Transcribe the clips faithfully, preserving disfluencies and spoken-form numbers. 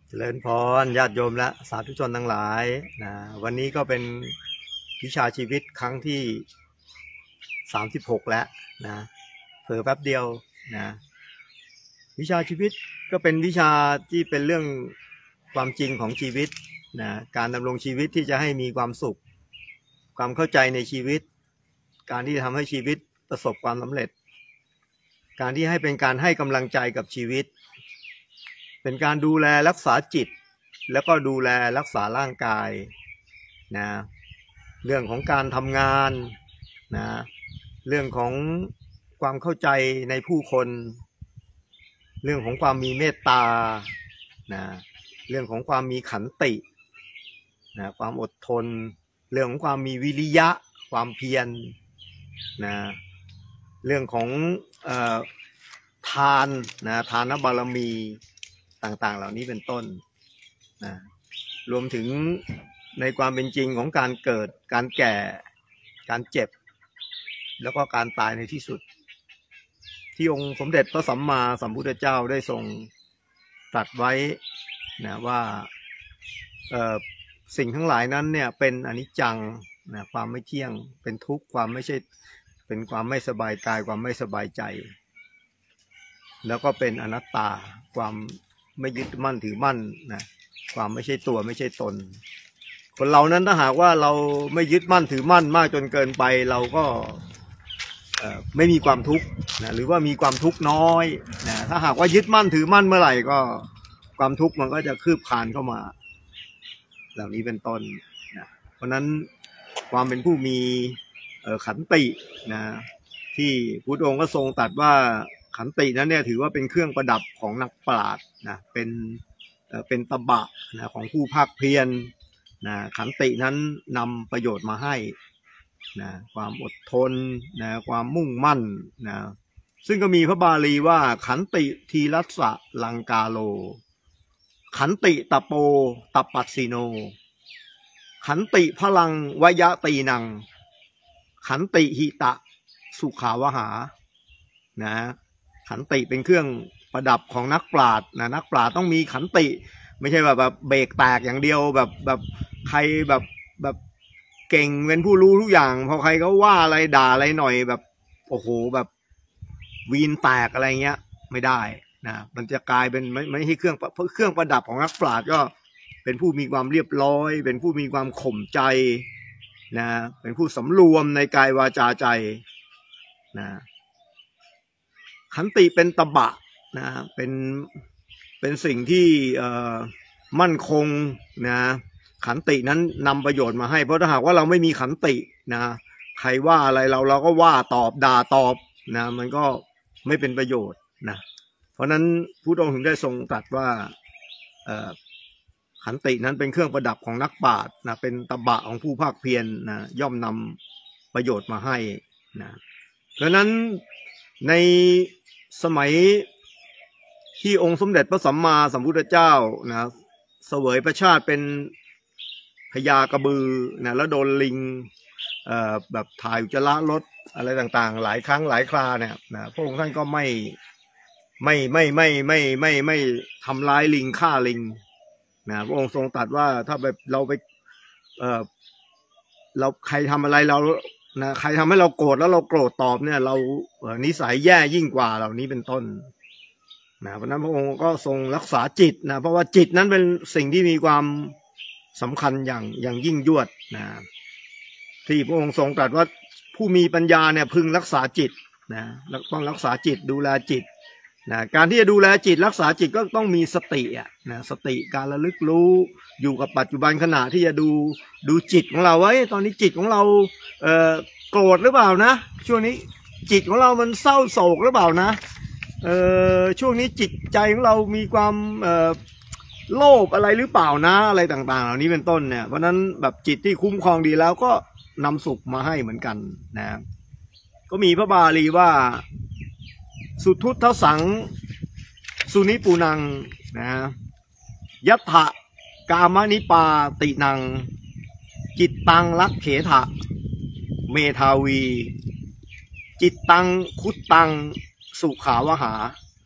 เจริญพรญาติโยมและสาธุชนทั้งหลายนะวันนี้ก็เป็นวิชาชีวิตครั้งที่สามสิบหกแล้วนะเผลอแป๊บเดียวนะวิชาชีวิตก็เป็นวิชาที่เป็นเรื่องความจริงของชีวิตนะการดำรงชีวิตที่จะให้มีความสุขความเข้าใจในชีวิตการที่จะทำให้ชีวิตประสบความสำเร็จการที่ให้เป็นการให้กำลังใจกับชีวิตเป็นการดูแลรักษาจิตแล้วก็ดูแลรักษาร่างกายนะเรื่องของการทำงานนะเรื่องของความเข้าใจในผู้คนเรื่องของความมีเมตตานะเรื่องของความมีขันตินะความอดทนเรื่องของความมีวิริยะความเพียรนะเรื่องของเอ่อทานนะทานบารมีต่างๆเหล่านี้เป็นต้นนะรวมถึงในความเป็นจริงของการเกิดการแก่การเจ็บแล้วก็การตายในที่สุดที่องค์สมเด็จพระสัมมาสัมพุทธเจ้าได้ทรงตรัสไว้นะว่าเอ่อสิ่งทั้งหลายนั้นเนี่ยเป็นอนิจจังนะความไม่เที่ยงเป็นทุกข์ความไม่ใช่เป็นความไม่สบายกายความไม่สบายใจแล้วก็เป็นอนัตตาความไม่ยึดมั่นถือมั่นนะความไม่ใช่ตัวไม่ใช่ตนคนเรานั้นถ้าหากว่าเราไม่ยึดมั่นถือมั่นมากจนเกินไปเราก็ไม่มีความทุกข์นะหรือว่ามีความทุกข์น้อยนะถ้าหากว่ายึดมั่นถือมั่นเมื่อไหร่ก็ความทุกข์มันก็จะคืบคลานเข้ามาเหล่านี้เป็นต้นนะเพราะนั้นความเป็นผู้มีขันตินะที่พุทธองค์ก็ทรงตรัสว่าขันตินั้นเนี่ยถือว่าเป็นเครื่องประดับของนักปราชญ์นะเป็นเป็นตบะนะของผู้ภาคเพียรนะขันตินั้นนำประโยชน์มาให้นะความอดทนนะความมุ่งมั่นนะซึ่งก็มีพระบาลีว่าขันติทีรัสสะลังกาโลขันติตะโปตปัสสิโนขันติพลังวยะตีนังขันติหิตะสุขาวหานะขันติเป็นเครื่องประดับของนักปราชญ์นะนักปราชญ์ต้องมีขันติไม่ใช่แบบแบบเบรกแตกอย่างเดียวแบบแบบใครแบบแบบเก่งเป็นผู้รู้ทุกอย่างพอใครเขาว่าอะไรด่าอะไรหน่อยแบบโอ้โหแบบวีนแตกอะไรเงี้ยไม่ได้นะมันจะกลายเป็นไม่ไม่ใช่เครื่องเครื่องประดับของนักปราชญ์ก็เป็นผู้มีความเรียบร้อยเป็นผู้มีความข่มใจนะเป็นผู้สำรวมในกายวาจาใจนะขันติเป็นตบะนะเป็นเป็นสิ่งที่เอ่อมั่นคงนะขันตินั้นนำประโยชน์มาให้เพราะถ้าหากว่าเราไม่มีขันตินะใครว่าอะไรเราเราก็ว่าตอบด่าตอบนะมันก็ไม่เป็นประโยชน์นะเพราะนั้นพุทธองค์ถึงได้ทรงตรัสว่าเอ่อขันตินั้นเป็นเครื่องประดับของนักปราชญ์นะเป็นตบะของผู้ภาคเพียรนะย่อมนำประโยชน์มาให้นะดังนั้นในสมัยที่องค์สมเด็จพระสัมมาสัมพุทธเจ้านะเสวยพระชาติเป็นพญากระบือนะแล้วโดนลิงเอ่อแบบถ่ายอุจจาระรถอะไรต่างๆหลายครั้งหลายคราเนี่ยนะพระองค์ท่านก็ไม่ไม่ไม่ไม่ไม่ไม่ไม่ทำร้ายลิงฆ่าลิงนะพระองค์ทรงตรัสว่าถ้าแบบเราไปเอ่อเราใครทำอะไรเรานะใครทำให้เราโกรธแล้วเราโกรธตอบเนี่ยเรานิสัยแย่ยิ่งกว่าเหล่านี้เป็นต้นนะเพราะนั้นพระองค์ก็ทรงรักษาจิตนะเพราะว่าจิตนั้นเป็นสิ่งที่มีความสำคัญอย่างอย่างยิ่งยวดนะที่พระองค์ทรงตรัสว่าผู้มีปัญญาเนี่ยพึงรักษาจิตนะต้องรักษาจิตดูแลจิตนะการที่จะดูแลจิตรักษาจิตก็ต้องมีสติอ่ะนะสติการระลึกรู้อยู่กับปัจจุบันขณะที่จะดูดูจิตของเราไว้ตอนนี้จิตของเราเอ่อโกรธหรือเปล่านะช่วงนี้จิตของเรามันเศร้าโศกหรือเปล่านะเอ่อช่วงนี้จิตใจของเรามีความเอ่อโลภอะไรหรือเปล่านะอะไรต่างๆเหล่านี้เป็นต้นเนี่ยเพราะนั้นแบบจิตที่คุ้มครองดีแล้วก็นำสุขมาให้เหมือนกันนะก็มีพระบาลีว่าสุทุทสังสุนิปูนังนะยัตถะกามนิปาตินังจิตตังลักเขถะเมทาวีจิตตังคุตตังสุขาวหา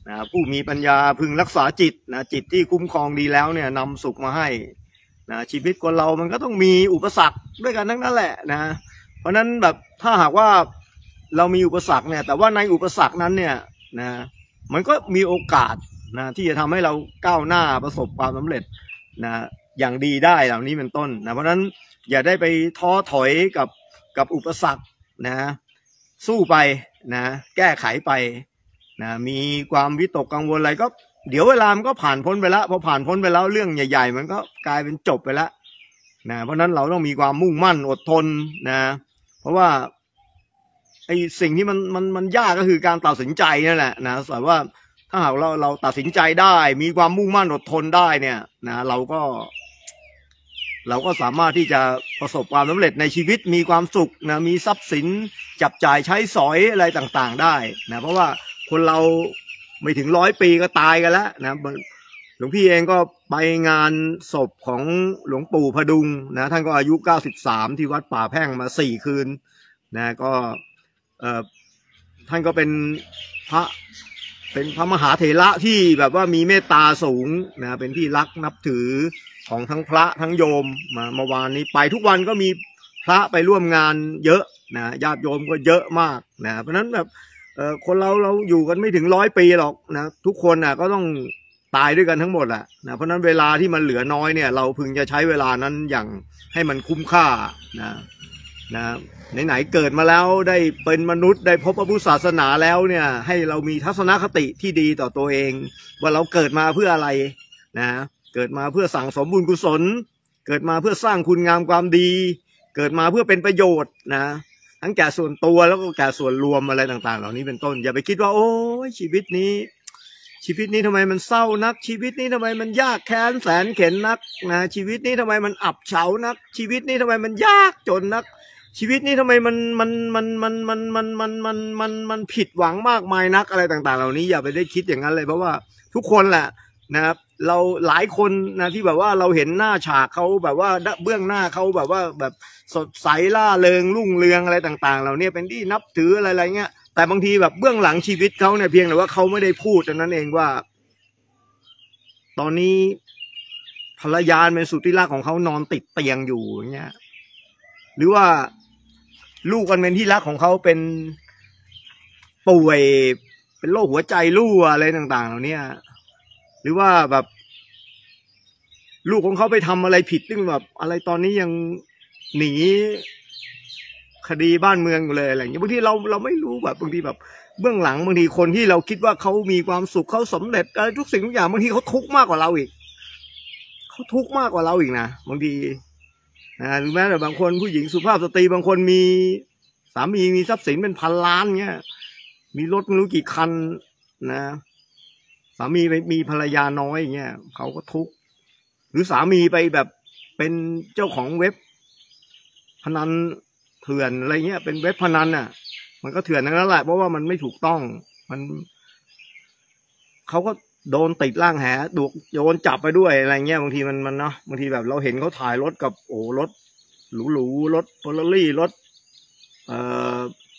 นะผู้มีปัญญาพึงรักษาจิตนะจิตที่คุ้มครองดีแล้วเนี่ยนำสุขมาให้นะชีวิตคนเรามันก็ต้องมีอุปสรรคด้วยกันทั้งนั้นแหละนะเพราะนั้นแบบถ้าหากว่าเรามีอุปสรรคเนี่ยแต่ว่าในอุปสรรคนั้นเนี่ยนะมันก็มีโอกาสนะที่จะทำให้เราก้าวหน้าประสบความสำเร็จนะอย่างดีได้เหล่านี้เป็นต้นนะเพราะนั้นอย่าได้ไปท้อถอยกับกับอุปสรรคนะสู้ไปนะแก้ไขไปนะมีความวิตกกังวลอะไรก็เดี๋ยวเวลามันก็ผ่านพ้นไปแล้วพอผ่านพ้นไปแล้วเรื่องใหญ่ๆมันก็กลายเป็นจบไปแล้วนะเพราะนั้นเราต้องมีความมุ่งมั่นอดทนนะเพราะว่าไอ้สิ่งที่มันมันมันยากก็คือการตัดสินใจนั่นแหละนะแต่ว่าถ้าหากเราเราตัดสินใจได้มีความมุ่งมั่นอดทนได้เนี่ยนะเราก็เราก็สามารถที่จะประสบความสำเร็จในชีวิตมีความสุขนะมีทรัพย์สินจับจ่ายใช้สอยอะไรต่างๆได้นะเพราะว่าคนเราไม่ถึงร้อยปีก็ตายกันแล้วนะหลวงพี่เองก็ไปงานศพของหลวงปู่พดุงนะท่านก็อายุเก้าสิบสามที่วัดป่าแพ่งมาสี่คืนนะก็เอ่อท่านก็เป็นพระเป็นพระมหาเถระที่แบบว่ามีเมตตาสูงนะเป็นที่รักนับถือของทั้งพระทั้งโยมมาเมื่อวานนี้ไปทุกวันก็มีพระไปร่วมงานเยอะนะญาติโยมก็เยอะมากนะเพราะฉะนั้นแบบเอ่อคนเราเราอยู่กันไม่ถึงร้อยปีหรอกนะทุกคนนะก็ต้องตายด้วยกันทั้งหมดแหละนะเพราะฉะนั้นเวลาที่มันเหลือน้อยเนี่ยเราพึงจะใช้เวลานั้นอย่างให้มันคุ้มค่านะนะไหนๆเกิดมาแล้วได้เป็นมนุษย์ได้พบพระพุทธศาสนาแล้วเนี่ยให้เรามีทัศนคติที่ดีต่อตัวเองว่าเราเกิดมาเพื่ออะไรนะเกิดมาเพื่อสั่งสมบุญกุศลเกิดมาเพื่อสร้างคุณงามความดีเกิดมาเพื่อเป็นประโยชน์นะทั้งแก่ส่วนตัวแล้วก็แก่ส่วนรวมอะไรต่างๆเหล่านี้เป็นต้นอย่าไปคิดว่าโอ้ยชีวิตนี้ชีวิตนี้ทำไมมันเศร้านักชีวิตนี้ทำไมมันยากแค้นแสนเข็ญนักนะชีวิตนี้ทำไมมันอับเฉานักชีวิตนี้ทำไมมันยากจนนักชีวิตนี้ทำไมมันมันมันมันมันมันมันมันมันมันผิดหวังมากมายนักอะไรต่างๆเหล่านี้อย่าไปได้คิดอย่างนั้นเลยเพราะว่าทุกคนแหละนะครับเราหลายคนนะที่แบบว่าเราเห็นหน้าฉากเขาแบบว่าเบื้องหน้าเขาแบบว่าแบบสดใสล่าเริงรุ่งเรืองอะไรต่างๆเหล่านี้เป็นที่นับถืออะไรอะไรเงี้ยแต่บางทีแบบเบื้องหลังชีวิตเขาเนี่ยเพียงแต่ว่าเขาไม่ได้พูดเท่านั้นเองว่าตอนนี้ภรรยาเป็นสุดที่รักของเขานอนติดเตียงอยู่อย่างเงี้ยหรือว่าลูกกันเป็นที่รักของเขาเป็นป่วยเป็นโรคหัวใจรั่วอะไรต่างๆเหล่านี้หรือว่าแบบลูกของเขาไปทำอะไรผิดซึ่งแบบอะไรตอนนี้ยังหนีคดีบ้านเมืองอยู่เลยอะไรอย่างเงี้ยบางทีเราเราไม่รู้แบบบางทีแบบเบื้องหลังบางทีคนที่เราคิดว่าเขามีความสุขเขาสำเร็จอะไรทุกสิ่งทุกอย่างบางทีเขาทุกข์มากกว่าเราอีกเขาทุกข์มากกว่าเราอีกนะบางทีนะหรือแม้แต่บางคนผู้หญิงสุภาพสตรีบางคนมีสามีมีทรัพย์สินเป็นพันล้านเงี้ยมีรถไม่รู้กี่คันนะสามีไปมีภรรยาน้อยอย่างเงี้ยเขาก็ทุกข์หรือสามีไปแบบเป็นเจ้าของเว็บพนันเถื่อนอะไรเงี้ยเป็นเว็บพนันน่ะมันก็เถื่อนนั่นแหละเพราะว่ามันไม่ถูกต้องมันเขาก็โดนติดร่างแหดูโดนจับไปด้วยอะไรเงี้ยบางทีมันมันเนาะบางทีแบบเราเห็นเขาถ่ายรถกับโอ้รถหรูๆรถเฟอร์รารี่รถเอ่อ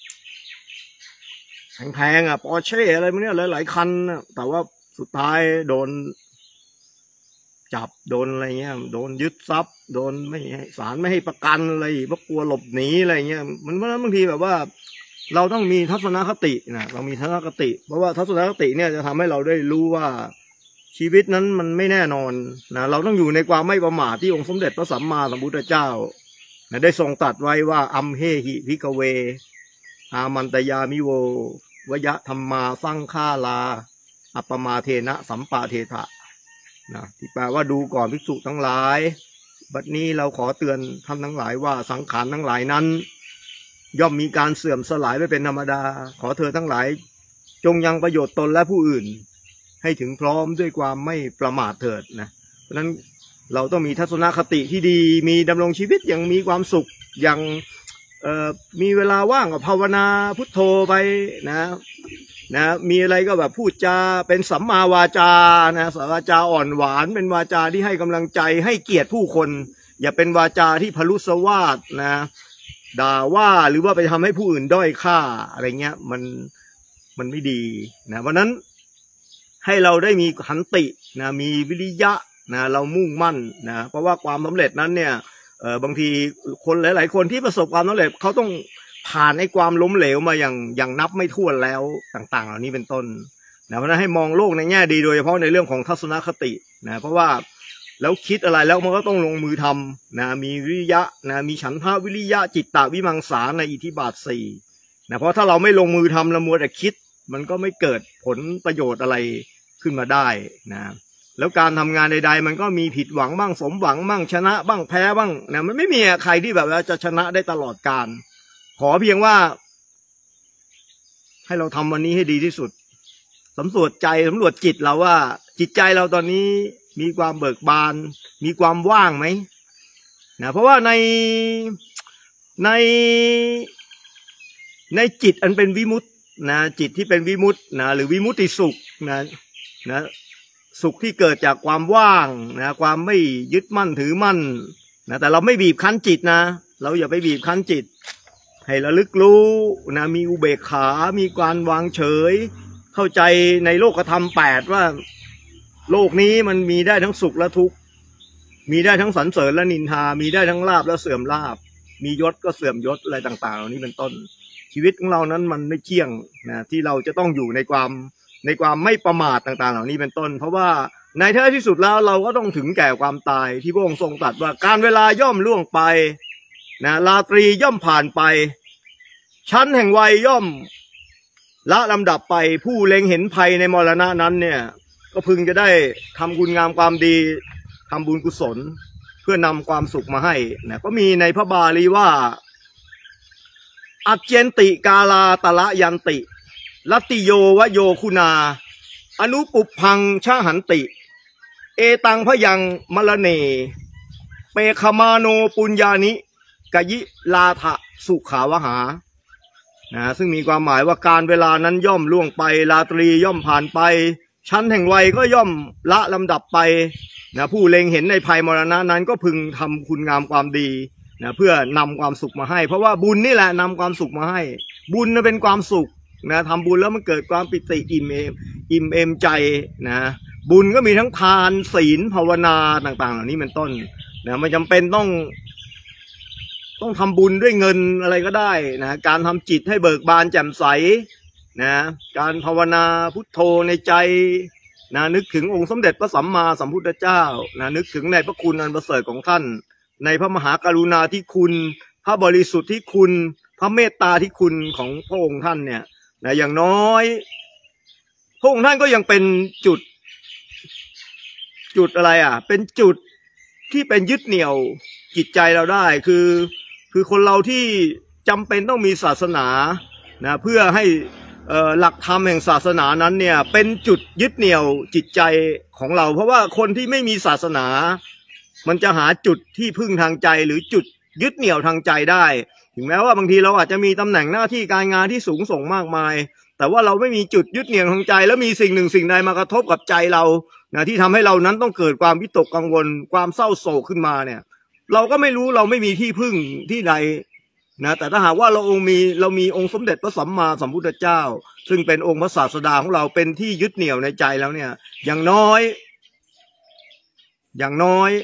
แพงๆอ่ะปอร์เช่อะไรพวกนี้หลายๆคันนะแต่ว่าสุดท้ายโดนจับโดนอะไรเงี้ยโดนยึดทรัพย์โดนไม่ให้ศาลไม่ให้ประกันอะไรเพราะกลัวหลบหนีอะไรเงี้ยมันเพราะฉะนั้นบางทีแบบว่าเราต้องมีทัศนคตินะเรามีทัศนคติเพราะว่าทัศนคติเนี่ยจะทำให้เราได้รู้ว่าชีวิตนั้นมันไม่แน่นอนนะเราต้องอยู่ในความไม่ประมาทที่องค์สมเด็จพระสัมมาสัมพุทธเจ้านะได้ทรงตรัสไว้ว่าอัมเหหิภิกขเวอามันตยามิโววยะธรรมาสังฆาลาอัปปมาเทนะสัมปาเทถะนะที่แปลว่าดูก่อนภิกษุทั้งหลายบัดนี้เราขอเตือนท่านทั้งหลายว่าสังขารทั้งหลายนั้นย่อมมีการเสื่อมสลายไปเป็นธรรมดาขอเธอทั้งหลายจงยังประโยชน์ตนและผู้อื่นให้ถึงพร้อมด้วยความไม่ประมาทเถิดนะเพราะฉะนั้นเราต้องมีทัศนคติที่ดีมีดำรงชีวิตอย่างมีความสุขอย่างเอ่อมีเวลาว่างก็ภาวนาพุทโธไปนะนะมีอะไรก็แบบพูดจาเป็นสัมมาวาจานะวาจาอ่อนหวานเป็นวาจาที่ให้กำลังใจให้เกียรติผู้คนอย่าเป็นวาจาที่พลุสวาทนะด่าว่าหรือว่าไปทำให้ผู้อื่นด้อยค่าอะไรเงี้ยมันมันไม่ดีนะเพราะนั้นให้เราได้มีขันตินะมีวิริยะนะเรามุ่งมั่นนะเพราะว่าความสำเร็จนั้นเนี่ยเออบางทีคนหลายๆคนที่ประสบความสำเร็จเขาต้องผ่านไอ้ความล้มเหลวมาอย่างอย่างนับไม่ถ้วนแล้วต่างๆเหล่านี้เป็นต้นนะเพราะฉะนั้นให้มองโลกในแง่ดีโดยเฉพาะในเรื่องของทัศนคตินะเพราะว่าแล้วคิดอะไรแล้วมันก็ต้องลงมือทำนะมีวิริยะนะมีฉันทะวิริยะจิตตวิมังสาในอิทธิบาทสี่นะเพราะถ้าเราไม่ลงมือทำละมัวแต่คิดมันก็ไม่เกิดผลประโยชน์อะไรขึ้นมาได้นะแล้วการทำงานใดๆมันก็มีผิดหวังบ้างสมหวังบ้างชนะบ้างแพ้บ้างนะมันไม่มีใครที่แบบว่าจะชนะได้ตลอดกาลขอเพียงว่าให้เราทำวันนี้ให้ดีที่สุดสำรวจใจสำรวจจิตเราว่าจิตใจเราตอนนี้มีความเบิกบานมีความว่างไหมนะเพราะว่าในในในจิตอันเป็นวิมุตตินะจิตที่เป็นวิมุตตินะหรือวิมุตติสุขนะนะสุขที่เกิดจากความว่างนะความไม่ยึดมั่นถือมั่นนะแต่เราไม่บีบคั้นจิตนะเราอย่าไปบีบคั้นจิตให้ระลึกรู้นะมีอุเบกขามีการวางเฉยเข้าใจในโลกธรรมแปดว่าโลกนี้มันมีได้ทั้งสุขและทุกข์มีได้ทั้งสรรเสริญและนินทามีได้ทั้งลาภและเสื่อมลาภมียศก็เสื่อมยศอะไรต่างๆเหล่านี้เป็นต้นชีวิตของเรานั้นมันไม่เที่ยงนะที่เราจะต้องอยู่ในความในความไม่ประมาทต่างๆเหล่านี้เป็นต้นเพราะว่าในแท้ที่สุดแล้วเราก็ต้องถึงแก่ความตายที่พระองค์ทรงตรัสว่าการเวลาย่อมล่วงไปนะราตรีย่อมผ่านไปชั้นแห่งวัยย่อมละลำดับไปผู้เล็งเห็นภัยในมรณะนั้นเนี่ยก็พึงจะได้ทำคุณงามความดีทำบุญกุศลเพื่อนำความสุขมาให้นะก็มีในพระบาลีว่าอัจเจนติกาลาตละยันติลัตติโยวโยคุณาอนุปุพังชาหันติเอตังพยังมลเนเปคมาโนปุญญานิกยิลาทะสุขาวหานะซึ่งมีความหมายว่าการเวลานั้นย่อมล่วงไปราตรีย่อมผ่านไปชั้นแห่งวัยก็ย่อมละลำดับไปนะผู้เล็งเห็นในภัยมรณะนั้นก็พึงทำคุณงามความดีนะเพื่อนำความสุขมาให้เพราะว่าบุญนี่แหละนำความสุขมาให้บุญเป็นความสุขนะทำบุญแล้วมันเกิดความปิติอิ่มเอมอิ่มเอมใจนะบุญก็มีทั้งทานศีลภาวนาต่างๆเหล่านี้เป็นต้นนะไม่จำเป็นต้องต้องทำบุญด้วยเงินอะไรก็ได้นะการทำจิตให้เบิกบานแจ่มใสนะการภาวนาพุทโธในใจนะนึกถึงองค์สมเด็จพระสัมมาสัมพุทธเจ้านะนึกถึงในพระคุณอันประเสริฐของท่านในพระมหากรุณาธิคุณพระบริสุทธิ์ที่คุณพระเมตตาที่คุณของพระองค์ท่านเนี่ยนะอย่างน้อยพระองค์ท่านก็ยังเป็นจุดจุดอะไรอ่ะเป็นจุดที่เป็นยึดเหนี่ยวจิตใจเราได้คือคือคนเราที่จำเป็นต้องมีศาสนานะเพื่อให้เอ่อหลักธรรมแห่งศาสนานั้นเนี่ยเป็นจุดยึดเหนี่ยวจิตใจของเราเพราะว่าคนที่ไม่มีศาสนามันจะหาจุดที่พึ่งทางใจหรือจุดยึดเหนี่ยวทางใจได้ถึงแม้ว่าบางทีเราอาจจะมีตำแหน่งหน้าที่การงานที่สูงส่งมากมายแต่ว่าเราไม่มีจุดยึดเหนี่ยวทางใจแล้วมีสิ่งหนึ่งสิ่งใดมากระทบกับใจเรานะที่ทำให้เรานั้นต้องเกิดความวิตกกังวลความเศร้าโศกขึ้นมาเนี่ยเราก็ไม่รู้เราไม่มีที่พึ่งที่ใดนะแต่ถ้าหากว่าเราองค์มีเรามีองค์สมเด็จพระสัมมาสัมพุทธเจ้าซึ่งเป็นองค์พระศาสดาของเราเป็นที่ยึดเหนี่ยวในใจแล้วเนี่ยอย่างน้อยอย่างน้อย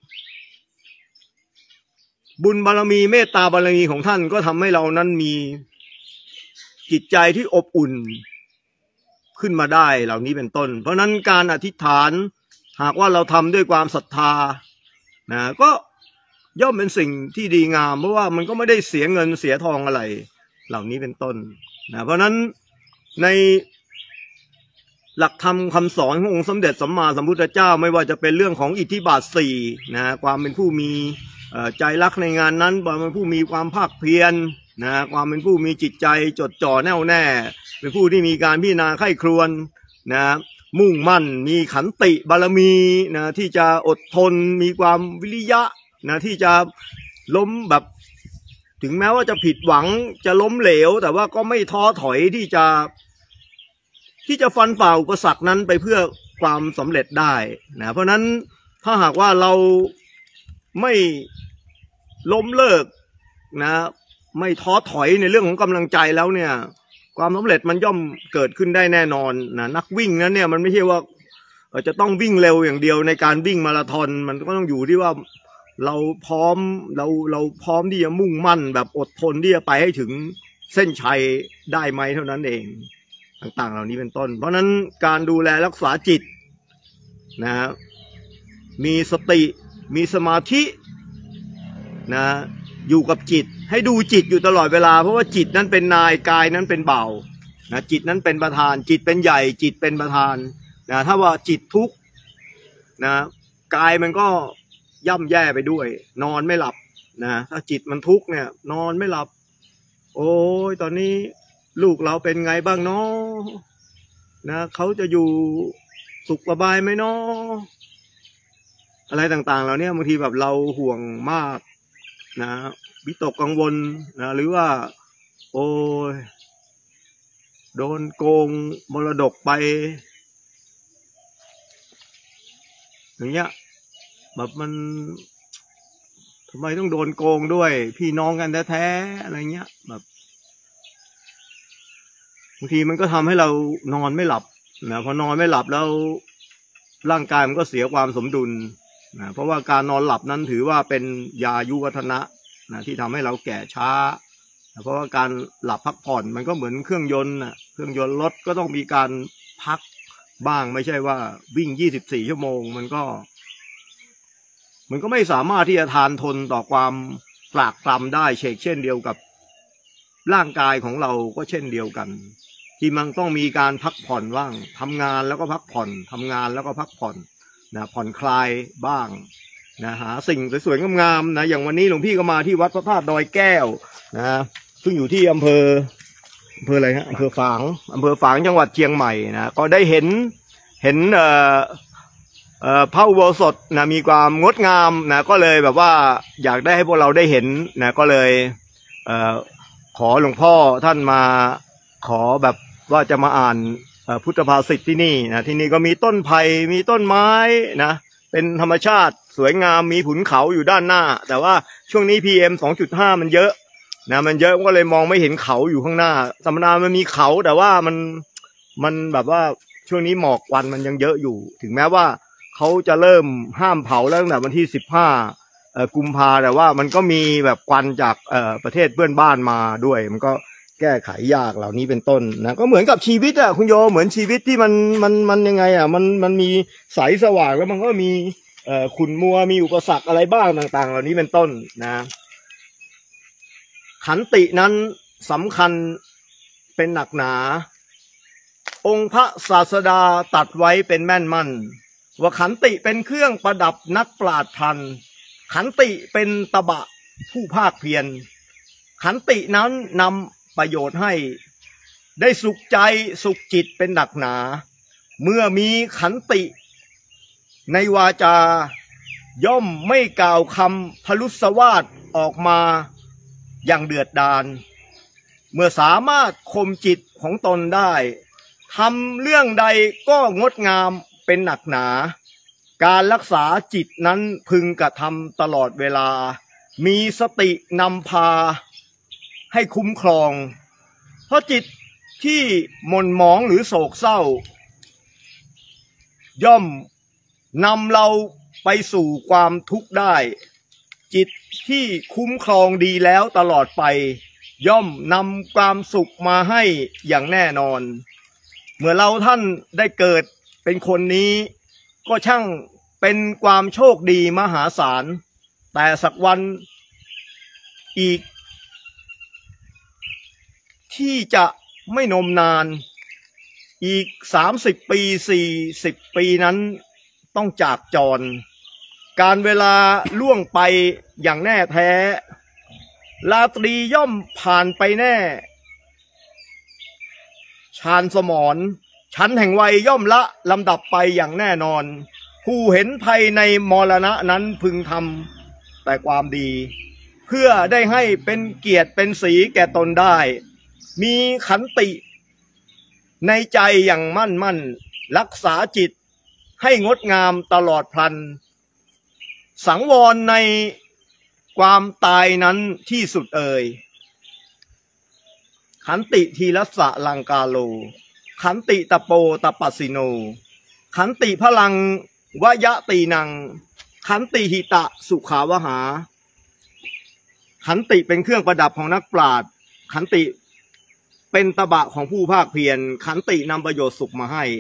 บุญบารมีเมตตาบารมีของท่านก็ทำให้เรานั้นมีจิตใจที่อบอุ่นขึ้นมาได้เหล่านี้เป็นต้นเพราะนั้นการอธิษฐานหากว่าเราทำด้วยความศรัทธานะก็ย่อมเป็นสิ่งที่ดีงามเพราะว่ามันก็ไม่ได้เสียเงินเสียทองอะไรเหล่านี้เป็นต้นนะเพราะนั้นในหลักธรรมคำสอนขององค์สมเด็จสัมมาสัมพุทธเจ้าไม่ว่าจะเป็นเรื่องของอิทธิบาทสี่นะความเป็นผู้มีใจรักในงานนั้นความเป็นผู้มีความภาคเพียรนะความเป็นผู้มีจิตใจจดจ่อแน่วแน่เป็นผู้ที่มีการพิจารณาไข้ครวญนะมุ่งมั่นมีขันติบารมีนะที่จะอดทนมีความวิริยะนะที่จะล้มแบบถึงแม้ว่าจะผิดหวังจะล้มเหลวแต่ว่าก็ไม่ท้อถอยที่จะที่จะฟันฝ่าอุปสรรคนั้นไปเพื่อความสำเร็จได้นะเพราะนั้นถ้าหากว่าเราไม่ล้มเลิกนะไม่ท้อถอยในเรื่องของกำลังใจแล้วเนี่ยความสำเร็จมันย่อมเกิดขึ้นได้แน่นอนนะนักวิ่งนั้นเนี่ยมันไม่ใช่ว่าจะต้องวิ่งเร็วอย่างเดียวในการวิ่งมาราธอนมันก็ต้องอยู่ที่ว่าเราพร้อมเราเราพร้อมที่จะมุ่งมั่นแบบอดทนที่จะไปให้ถึงเส้นชัยได้ไหมเท่านั้นเองต่างๆเหล่านี้เป็นต้นเพราะนั้นการดูแลรักษาจิตนะมีสติมีสมาธินะอยู่กับจิตให้ดูจิตอยู่ตลอดเวลาเพราะว่าจิตนั้นเป็นนายกายนั้นเป็นเบานะจิตนั้นเป็นประธานจิตเป็นใหญ่จิตเป็นประธานนะถ้าว่าจิตทุกข์นะกายมันก็ย่ำแย่ไปด้วยนอนไม่หลับนะถ้าจิตมันทุกข์เนี่ยนอนไม่หลับโอ้ยตอนนี้ลูกเราเป็นไงบ้างเนาะนะเขาจะอยู่สุขสบายไหมเนาะอะไรต่างๆเราเนี่ยบางทีแบบเราห่วงมากนะวิตกกังวลนะหรือว่าโอ้ยโดนโกงมรดกไปอย่างเงี้ยแบบมันทำไมต้องโดนโกงด้วยพี่น้องกันแท้ๆอะไรเงี้ยแบบบางทีมันก็ทำให้เรานอนไม่หลับนะพอนอนไม่หลับแล้วร่างกายมันก็เสียความสมดุลนะเพราะว่าการนอนหลับนั้นถือว่าเป็นยายุวัฒนะนะที่ทำให้เราแก่ช้านะเพราะว่าการหลับพักผ่อนมันก็เหมือนเครื่องยนต์นะเครื่องยนต์รถก็ต้องมีการพักบ้างไม่ใช่ว่าวิ่งยี่สิบสี่ชั่วโมงมันก็มันก็ไม่สามารถที่จะทานทนต่อความตรากตรำได้เช่นเช่นเดียวกับร่างกายของเราก็เช่นเดียวกันที่มันต้องมีการพักผ่อนบ้างทำงานแล้วก็พักผ่อนทำงานแล้วก็พักผ่อนนะผ่อนคลายบ้างนะหาสิ่งสวยๆงามๆนะอย่างวันนี้หลวงพี่ก็มาที่วัดพระธาตุดอยแก้วนะซึ่งอยู่ที่อำเภออำเภออะไรฮะอำเภอฝางอำเภอฝางจังหวัดเชียงใหม่นะก็ได้เห็นเห็นเอ่อเอ่อพระอุโบสถนะมีความงดงามนะก็เลยแบบว่าอยากได้ให้พวกเราได้เห็นนะก็เลยเอ่อขอหลวงพ่อท่านมาขอแบบว่าจะมาอ่านพุทธภาษิตที่นี่นะที่นี่ก็มีต้นไผ่มีต้นไม้นะเป็นธรรมชาติสวยงามมีขุนเขาอยู่ด้านหน้าแต่ว่าช่วงนี้ พี เอ็ม สองจุดห้า มันเยอะนะมันเยอะก็เลยมองไม่เห็นเขาอยู่ข้างหน้าธรรมดามันมีเขาแต่ว่ามันมันแบบว่าช่วงนี้หมอกควันมันยังเยอะอยู่ถึงแม้ว่าเขาจะเริ่มห้ามเผาแล้วตั้งแต่วันที่สิบห้าเอ่อกุมภาแต่ว่ามันก็มีแบบควันจากเอ่อประเทศเพื่อนบ้านมาด้วยมันก็แก้ไขยากเหล่านี้เป็นต้นนะก็เหมือนกับชีวิตอะคุณโยเหมือนชีวิตที่มันมันมันยังไงอะมันมันมีแสงสว่างแล้วมันก็มีเอ่อขุ่นมัวมีอุปสรรคอะไรบ้างต่างๆเหล่านี้เป็นต้นนะขันตินั้นสำคัญเป็นหนักหนาองค์พระศาสดาตรัสไว้เป็นแม่นมั่นว่าขันติเป็นเครื่องประดับนักปราชญ์พันขันติเป็นตบะผู้ภาคเพียรขันตินั้นนำประโยชน์ให้ได้สุขใจสุขจิตเป็นหนักหนาเมื่อมีขันติในวาจาย่อมไม่กล่าวคำพลุสวาทออกมาอย่างเดือดดาลเมื่อสามารถข่มจิตของตนได้ทำเรื่องใดก็งดงามเป็นหนักหนาการรักษาจิตนั้นพึงกระทำตลอดเวลามีสตินำพาให้คุ้มครองเพราะจิตที่หม่นหมองหรือโศกเศร้าย่อมนำเราไปสู่ความทุกข์ได้จิตที่คุ้มครองดีแล้วตลอดไปย่อมนำความสุขมาให้อย่างแน่นอนเมื่อเราท่านได้เกิดเป็นคนนี้ก็ช่างเป็นความโชคดีมหาศาลแต่สักวันอีกที่จะไม่นมนานอีกสามสิบปีสี่สิบปีนั้นต้องจากจรการเวลาล่วงไปอย่างแน่แท้ราตรีย่อมผ่านไปแน่ชาญสมรชั้นแห่งวัยย่อมละลำดับไปอย่างแน่นอนผู้เห็นภัยในมรณะนั้นพึงทำแต่ความดีเพื่อได้ให้เป็นเกียรติเป็นสีแก่ตนได้มีขันติในใจอย่างมั่นมั่นรักษาจิตให้งดงามตลอดพลันสังวรในความตายนั้นที่สุดเอ่ยขขันติทีรัสสะลังกาโลขันติตะโปตะปัสสิโนขันติพลังวยะตีนังขันติหิตะสุขาวหาขันติเป็นเครื่องประดับของนักปราชญ์ขันติเป็นตบะของผู้ภาคเพียรขันตินำประโยชน์สุขมาให้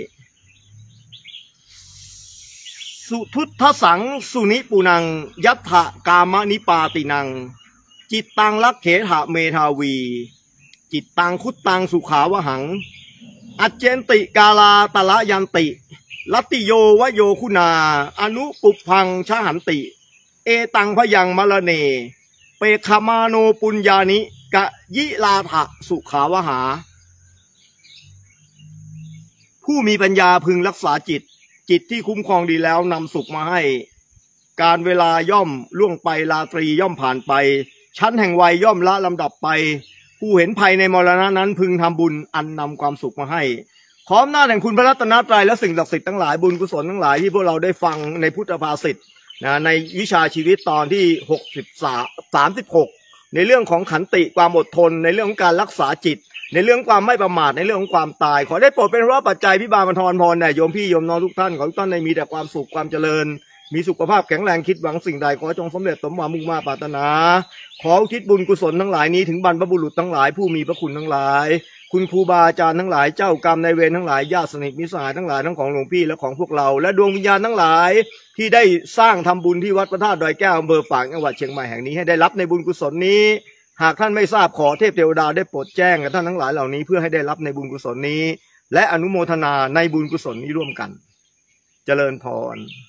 สุทุทธสังสุนิปุนังยัตถกามนิปาตินังจิตตังลักเขถะเมธาวีจิตตังคุตตังสุขาวหังอัจเจนติกาลาตละยันติลัตติโยวโยคุณาอนุปุพังชหันติเอตังพยังมะละเนเปคามาโนปุญญานิกะยิลาถะสุขาวหาผู้มีปัญญาพึงรักษาจิตจิตที่คุ้มครองดีแล้วนำสุขมาให้การเวลาย่อมล่วงไปราตรีย่อมผ่านไปชั้นแห่งวัยย่อมละลำดับไปผู้เห็นภัยในมรณะนั้นพึงทำบุญอันนำความสุขมาให้ขออำนาจแห่งคุณพระรัตนตรัยและสิ่งศักดิ์สิทธิ์ทั้งหลายบุญกุศลทั้งหลายที่พวกเราได้ฟังในพุทธภาษิตนะในวิชาชีวิตตอนที่หกสิบสามสามสิบหกในเรื่องของขันติความอดทนในเรื่องของการรักษาจิตในเรื่องความไม่ประมาทในเรื่องของความตายขอได้โปรดเป็นพระปัจจัยพิบาลบรรทรพรแด่โยมพี่โยมน้องทุกท่านขอทุกท่านได้มีแต่ความสุขความเจริญมีสุขภาพแข็งแรงคิดหวังสิ่งใดขอจงสำเร็จสมหวังมุ่งมาปรารถนาขออุทิศบุญกุศลทั้งหลายนี้ถึงบรรพบุรุษทั้งหลายผู้มีพระคุณทั้งหลายคุณครูบาอาจารย์ทั้งหลายเจ้ากรรมนายเวรทั้งหลายญาติสนิทมิตรสหายทั้งหลายทั้งของหลวงพี่และของพวกเราและดวงวิญญาณทั้งหลายที่ได้สร้างทำบุญที่วัดพระธาตุดอยแก้วอำเภอฝางจังหวัดเชียงใหม่แห่งนี้ให้ได้รับในบุญกุศลนี้หากท่านไม่ทราบขอเทพเทวดาได้โปรดแจ้งกับท่านทั้งหลายเหล่านี้เพื่อให้ได้รับในบุญกุศลนี้และอนุโมทนาในบุญกุศลนี้ร่วมกันเจริญพร